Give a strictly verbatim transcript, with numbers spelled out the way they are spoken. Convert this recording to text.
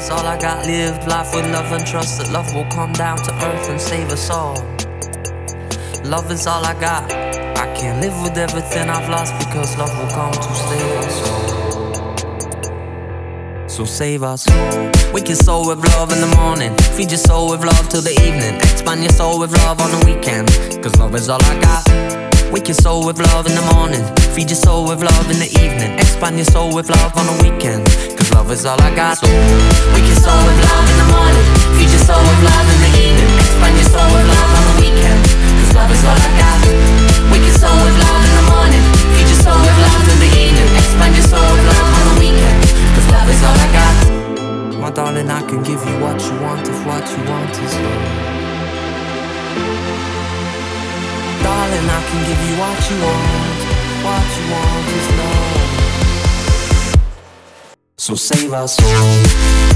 is all I got. Live life with love and trust that love will come down to earth and save us all. Love is all I got. I can't live with everything I've lost, because love will come to save us all. So save us. Wake your soul with love in the morning, feed your soul with love till the evening, expand your soul with love on the weekend, cause love is all I got. Wake your soul with love in the morning, feed your soul with love in the evening, expand your soul with love on the weekend, cause love is all I got. So wake your soul with love in the morning, feed your soul with love in the evening, expand your soul with love on the weekend, cause love is all I got. Wake your soul with love in the morning, feed your soul with love in the evening, expand your soul with love on the weekend, cause love is all I got. My darling, I can give you what you want if what you want is love. Darling, I can give you what you want, what you want is love. So save our soul.